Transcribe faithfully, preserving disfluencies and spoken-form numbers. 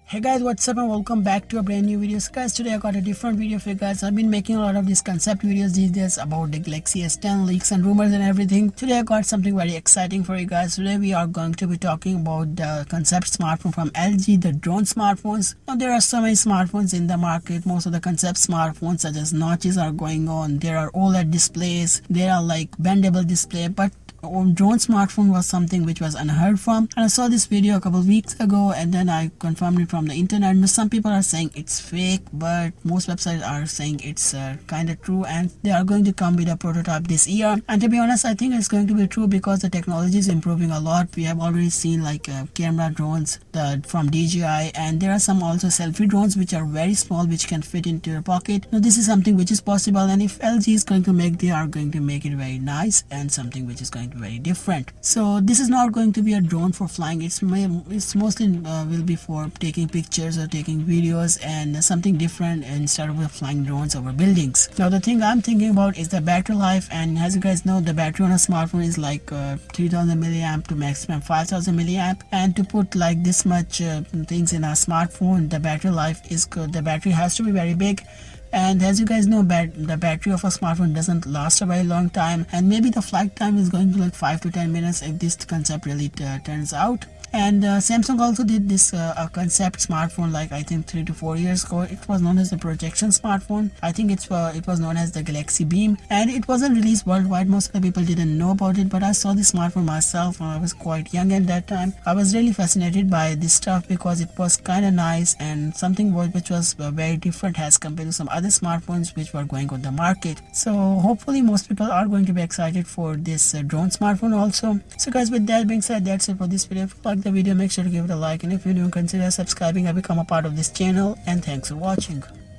Hey guys, what's up and welcome back to a brand new video. So guys, today I got a different video for you guys. I've been making a lot of these concept videos these days about the Galaxy S ten leaks and rumors and everything. Today I got something very exciting for you guys. Today we are going to be talking about the concept smartphone from L G, the drone smartphones. Now there are so many smartphones in the market. Most of the concept smartphones such as notches are going on. There are OLED displays. There are like bendable display, but drone smartphone was something which was unheard from, and I saw this video a couple weeks ago and then I confirmed it from the internet. Now, some people are saying it's fake, but most websites are saying it's uh, kind of true, and they are going to come with a prototype this year. And to be honest, I think it's going to be true because the technology is improving a lot. We have already seen like uh, camera drones the, from D J I, and there are some also selfie drones which are very small, which can fit into your pocket. Now this is something which is possible, and if L G is going to make, they are going to make it very nice and something which is going to be very different. So this is not going to be a drone for flying. It's it's mostly uh, will be for taking pictures or taking videos and something different instead of flying drones over buildings. Now the thing I'm thinking about is the battery life, and as you guys know, the battery on a smartphone is like uh, three thousand milliamp to maximum five thousand milliamp, and to put like this much uh, things in a smartphone, the battery life is good. The battery has to be very big. And as you guys know, bat the battery of a smartphone doesn't last a very long time, and maybe the flight time is going to like five to ten minutes if this concept really uh, turns out. And uh, Samsung also did this uh, a concept smartphone like I think three to four years ago. It was known as the projection smartphone. I think it's uh, it was known as the Galaxy Beam, and it wasn't released worldwide. Most of the people didn't know about it, but I saw this smartphone myself when I was quite young at that time. I was really fascinated by this stuff because it was kind of nice and something which was uh, very different as compared to some other smartphones which were going on the market. So hopefully most people are going to be excited for this uh, drone smartphone also. So guys, with that being said, that's it for this video. If you like the video, make sure to give it a like, and if you're new, consider subscribing and become a part of this channel. And thanks for watching.